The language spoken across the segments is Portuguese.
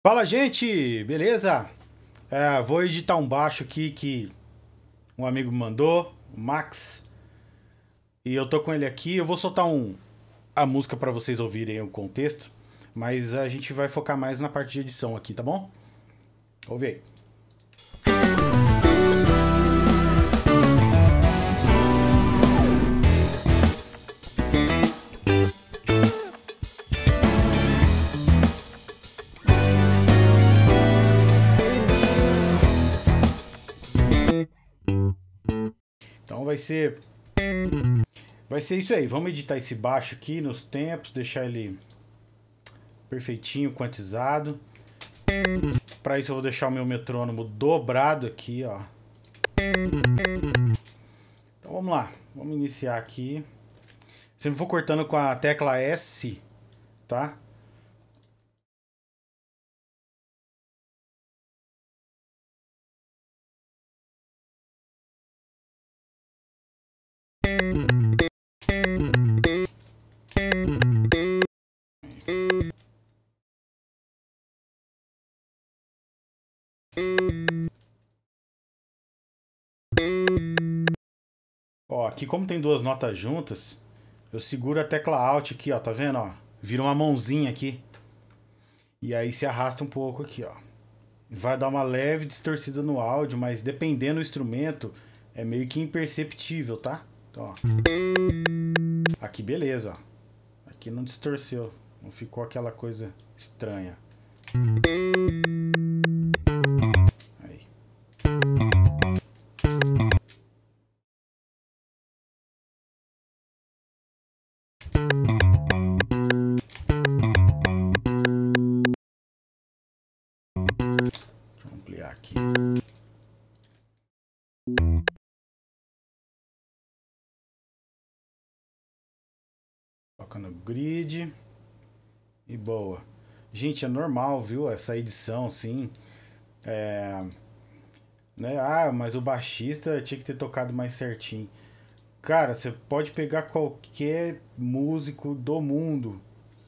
Fala, gente! Beleza? Vou editar um baixo aqui que um amigo me mandou, o Max, e eu tô com ele aqui. Eu vou soltar a música pra vocês ouvirem o contexto, mas a gente vai focar mais na parte de edição aqui, tá bom? Ouve aí. Então vai ser isso aí. Vamos editar esse baixo aqui nos tempos, deixar ele perfeitinho, quantizado. Para isso eu vou deixar o meu metrônomo dobrado aqui, ó. Então vamos lá, vamos iniciar aqui. Sempre vou cortando com a tecla S, tá? Ó, aqui como tem duas notas juntas, eu seguro a tecla Alt aqui, ó, tá vendo, ó? Vira uma mãozinha aqui. E aí se arrasta um pouco aqui, ó. Vai dar uma leve distorcida no áudio, mas dependendo do instrumento, é meio que imperceptível, tá? Então, ó. Aqui beleza, ó. Aqui não distorceu, não ficou aquela coisa estranha. Aí. Deixa eu ampliar aqui. Toca no grid. E boa. Gente, é normal, viu? Essa edição, sim. É, né? Ah, mas o baixista tinha que ter tocado mais certinho. Cara, você pode pegar qualquer músico do mundo.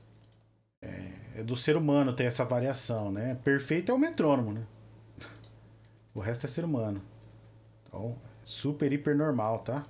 É do ser humano ter essa variação, né? Perfeito é o metrônomo, né? O resto é ser humano. Então, super, hiper normal, tá?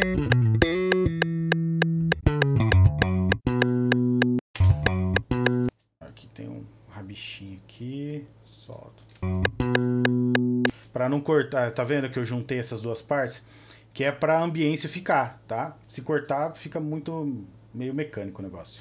Aqui tem um rabichinho aqui. Solto. Pra não cortar, tá vendo que eu juntei essas duas partes? Que é pra ambiência ficar, tá? Se cortar, fica muito meio mecânico o negócio.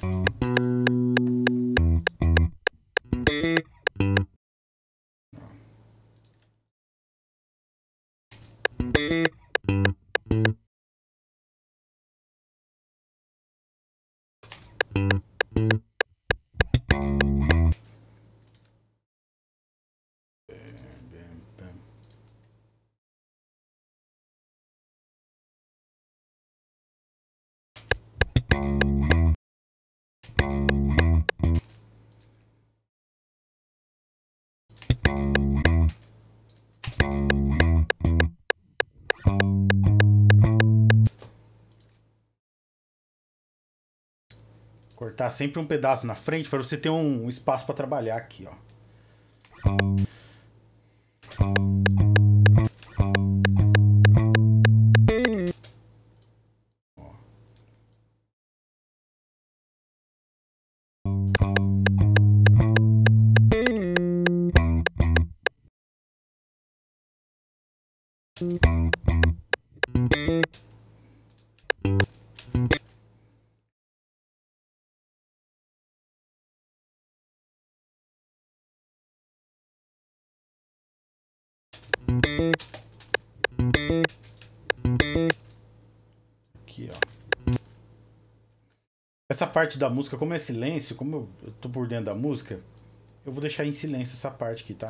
Cortar sempre um pedaço na frente para você ter um espaço para trabalhar aqui, ó. Aqui, ó. Essa parte da música, como é silêncio, como eu tô por dentro da música, eu vou deixar em silêncio essa parte aqui, tá?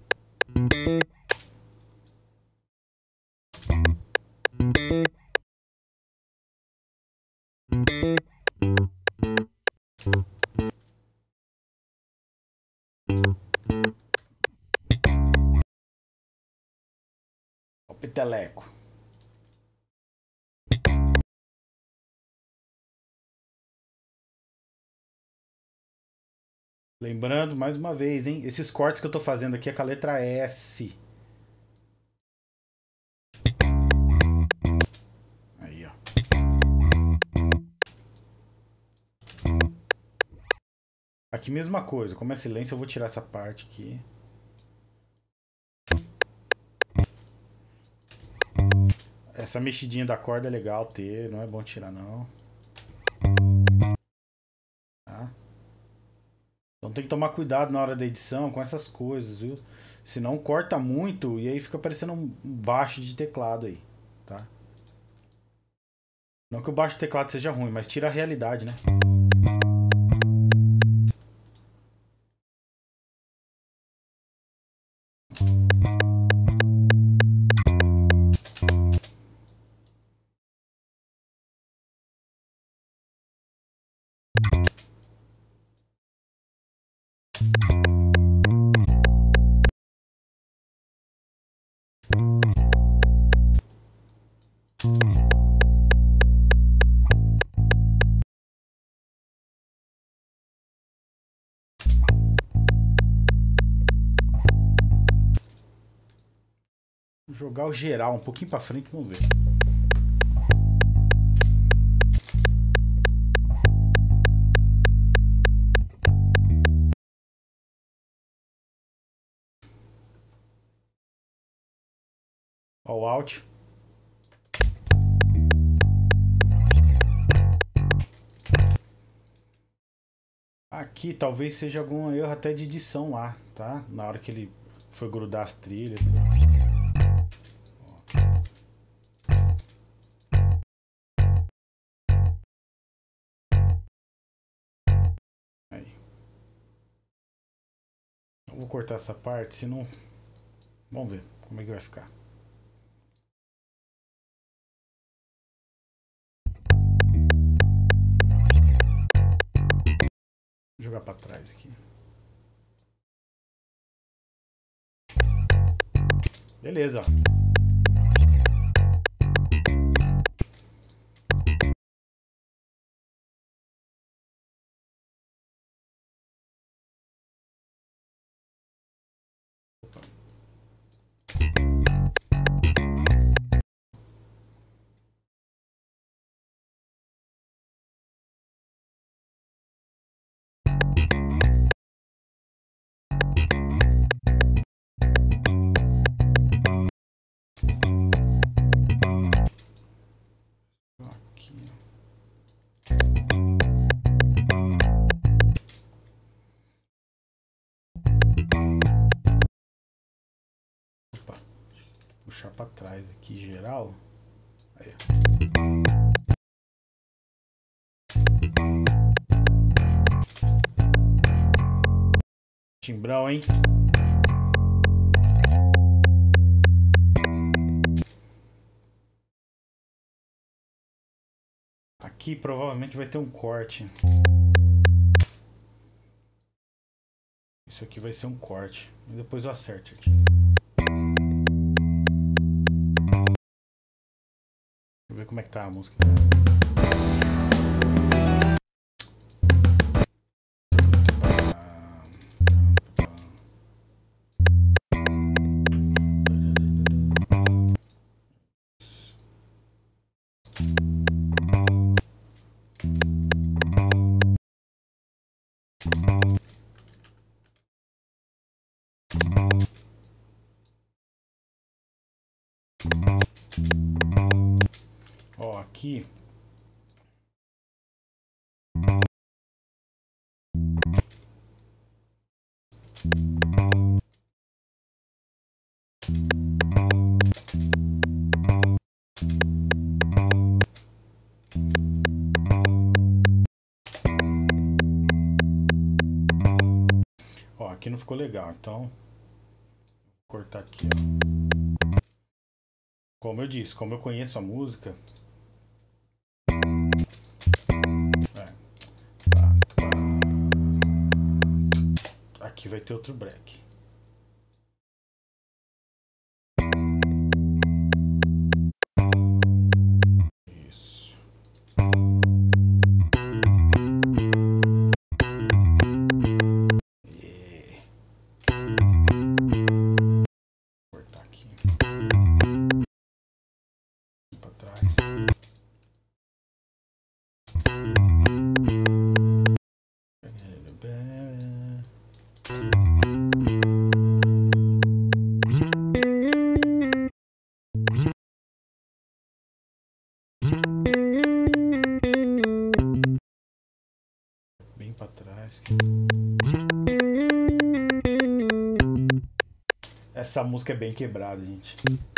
Ó, peteleco. Lembrando, mais uma vez, hein? Esses cortes que eu tô fazendo aqui é com a letra S. Aí, ó. Aqui mesma coisa. Como é silêncio, eu vou tirar essa parte aqui. Essa mexidinha da corda é legal ter. Não é bom tirar, não. Tá? Então tem que tomar cuidado na hora da edição com essas coisas, viu? Senão corta muito e aí fica parecendo um baixo de teclado aí, tá? Não que o baixo de teclado seja ruim, mas tira a realidade, né? Vou jogar o geral um pouquinho pra frente, vamos ver. Ó o Alt. Aqui talvez seja algum erro até de edição lá, tá? Na hora que ele foi grudar as trilhas. Aí. Eu vou cortar essa parte, senão... Vamos ver como é que vai ficar. Vou jogar pra trás aqui. Beleza, ó. Aqui. Opa. Puxar pra trás aqui, geral. Aí. Timbrão, hein? Aqui provavelmente vai ter um corte. Isso aqui vai ser um corte. E depois eu acerto aqui. Deixa eu ver como é que tá a música. Ó, aqui. Ó, aqui não ficou legal, então vou cortar aqui, ó. Como eu disse, como eu conheço a música, aqui vai ter outro break. Essa música é bem quebrada, gente.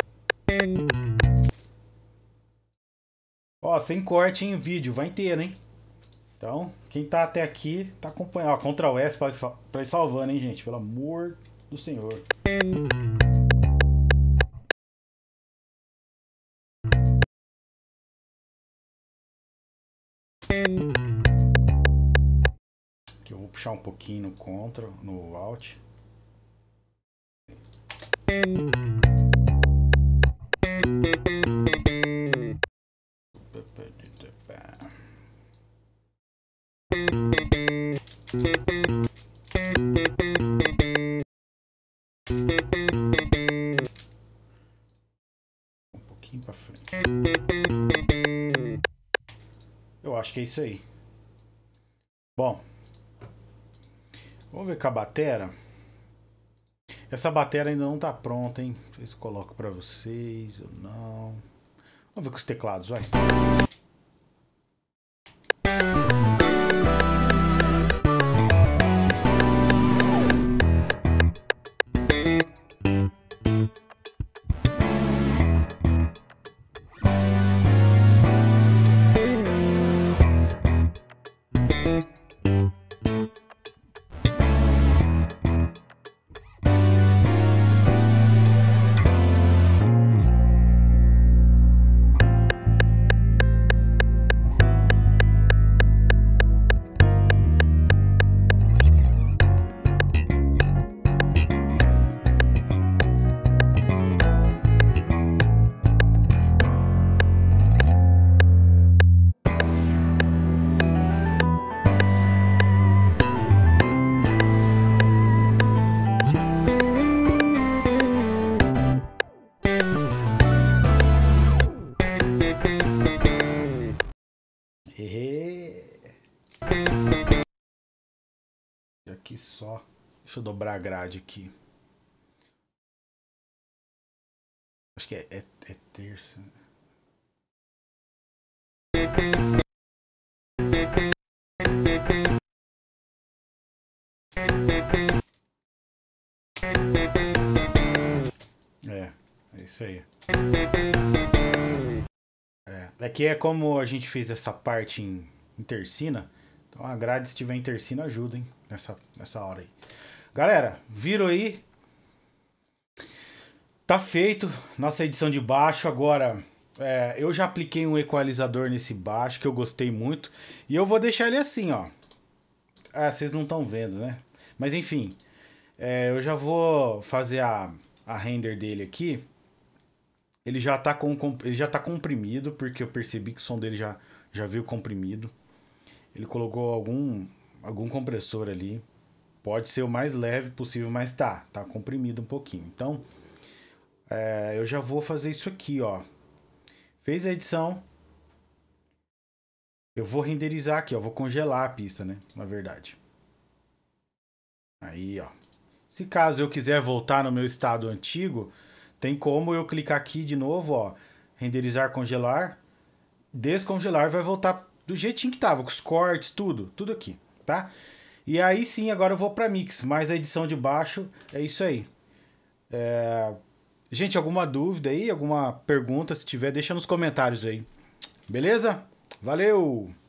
Ó, sem corte em vídeo, vai inteiro, hein? Então, quem tá até aqui, tá acompanhando. Ó, Ctrl S pra ir salvando, hein, gente? Pelo amor do Senhor. Aqui eu vou puxar um pouquinho no Ctrl, no Alt. Um pouquinho pra frente. Eu acho que é isso aí. Bom, vamos ver com a batera. Essa batera ainda não tá pronta, hein? Não sei se eu coloco pra vocês ou não. Vamos ver com os teclados, vai. Aqui só. Deixa eu dobrar a grade aqui. Acho que é terça. É isso aí. Aqui é como a gente fez essa parte em tercina. Então a grade, se tiver em tercina, ajuda, hein? Nessa hora aí. Galera, viram aí? Tá feito nossa edição de baixo. Agora, eu já apliquei um equalizador nesse baixo que eu gostei muito. E eu vou deixar ele assim, ó. Vocês não estão vendo, né? Mas enfim, eu já vou fazer a render dele aqui. Ele já tá comprimido, porque eu percebi que o som dele já veio comprimido. Ele colocou algum compressor ali. Pode ser o mais leve possível, mas tá comprimido um pouquinho. Então, eu já vou fazer isso aqui, ó. Fez a edição. Eu vou renderizar aqui, ó. Vou congelar a pista, né? Na verdade. Aí, ó. Se caso eu quiser voltar no meu estado antigo, tem como eu clicar aqui de novo, ó. Renderizar, congelar. Descongelar, vai voltar do jeitinho que tava, com os cortes, tudo aqui, tá? E aí sim, agora eu vou pra mix, mas a edição de baixo é isso aí. Gente, alguma dúvida aí, alguma pergunta, se tiver, deixa nos comentários aí. Beleza? Valeu!